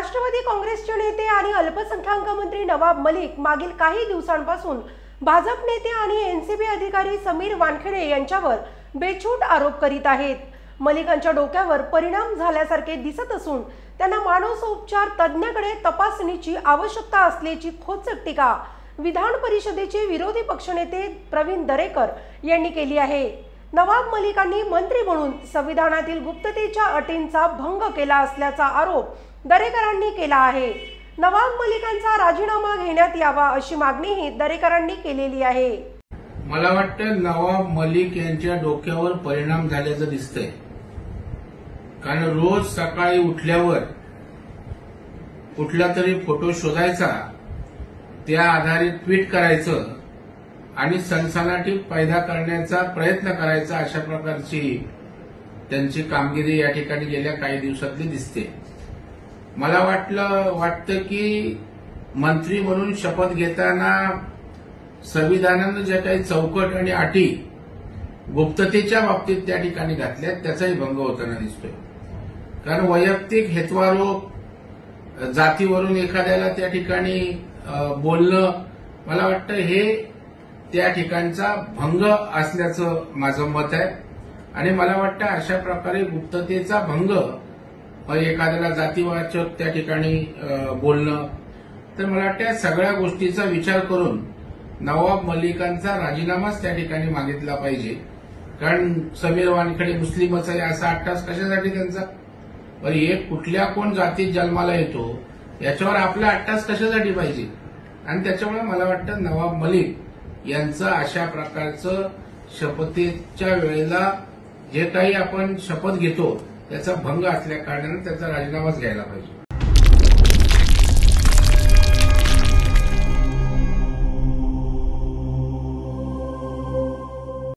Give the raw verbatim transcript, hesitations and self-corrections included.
राष्ट्रवादी काँग्रेसचे नेते आणि अल्पसंख्याक मंत्री नवाब मलिक मागील काही दिवसांपासून भाजप नेते आणि एनसीबी अधिकारी समीर वानखेडे यांच्यावर बेछूट आरोप करीत आहेत। मलिकांच्या डोक्यावर परिणाम झाल्यासारखे दिसत असून त्यांना मानसोपचार तज्ञाकडे तपासणीची आवश्यकता असल्याची खोचक टीका विधान परिषदेचे विरोधी पक्षनेते प्रवीण दरेकर यांनी केली आहे। नवाब मलिकांनी मंत्री म्हणून संविधानातील गुप्ततेच्या अटींचा भंग केला असल्याचा आरोप दरेकरांनी केला आहे। नवाब मलिकांचा राजीनामा घेण्यात यावा अशी मागणीही दरेकरांनी केलेली आहे। मला वाटतं नवाब मलिक यांच्या डोक्यावर परिणाम झाल्याचं दिसतंय, कारण रोज सकाळी उठल्यावर कुठला तरी फोटो शोधायचा, त्या आधारे ट्विट करायचं आणि सनसनाटी पैदा करण्याचा प्रयत्न करायचा, अशा प्रकारची त्यांची कामगिरी या ठिकाणी गेल्या काही दिवसातली दिसते। मला वाटलं वाटतं की मंत्री म्हणून शपथ घेताना संविधानानं ज्या काही चौकट आणि अटी गुप्ततेच्या बाबतीत त्या ठिकाणी घातल्यात त्याचाही भंग होताना दिसतोय। कारण वैयक्तिक हेतवारोप, जातीवरून एखाद्याला त्या ठिकाणी बोलणं, मला वाटतं हे त्या ठिकाणचा भंग असल्याचं माझं मत आहे। आणि मला वाटतं अशा प्रकारे गुप्ततेचा भंग, एखाद्याला जातीवाचक त्या ठिकाणी बोलणं, तर मला वाटतं या सगळ्या गोष्टीचा विचार करून नवाब मलिकांचा राजीनामाच त्या ठिकाणी मागितला पाहिजे। कारण समीर वानखेडे मुस्लिमच आहे असा अट्टास कशासाठी त्यांचा? पण एक कुठल्या कोण जातीत जन्माला येतो याच्यावर आपला अट्टास कशासाठी पाहिजे? आणि त्याच्यामुळे मला वाटतं नवाब मलिक यांचं अशा प्रकारचं शपथेच्या वेळेला जे काही आपण शपथ घेतो त्याचा भंग असल्या कारणाने त्याचा राजीनामाच घ्यायला पाहिजे।